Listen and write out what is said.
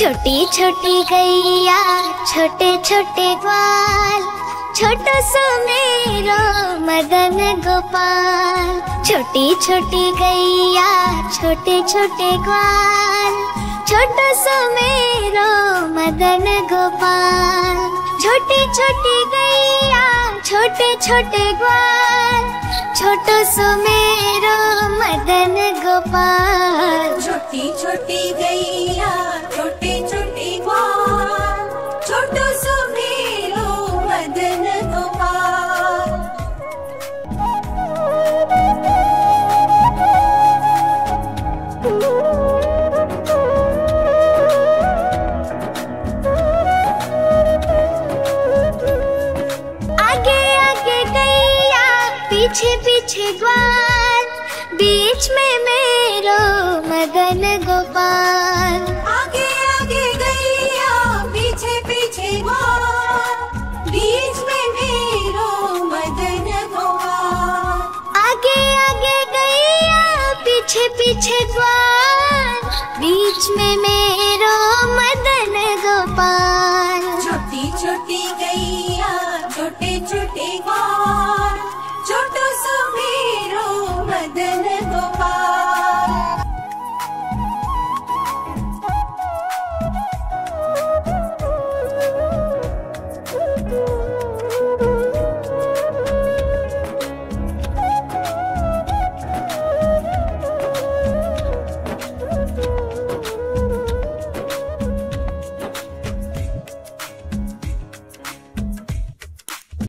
छोटी छोटी गैया छोटे छोटे ग्वाल, छोटो सो मेरो मदन गोपाल। छोटी छोटी गैया छोटे छोटे ग्वाल, छोटो सो मेरो मदन गोपाल। छोटी छोटी गैया छोटे छोटे ग्वाल, छोटो सो मेरो मदन गोपाल। छोटी छोटी गैया छोटे छोटे ग्वाल, छोटो सो मेरो मदन गोपाल। आगे आगे गैया पीछे पीछे ग्वाल, बीच में मेरो मदन गोपाल। आगे आगे गैया पीछे पीछे ग्वाल, बीच में मेरो मदन गोपाल। आगे आगे गैया पीछे पीछे ग्वाल, बीच में मेरो मदन गोपाल। छोटी छोटी गैया छोटे छोटे ग्वाल, छोटो सो मेरो मदन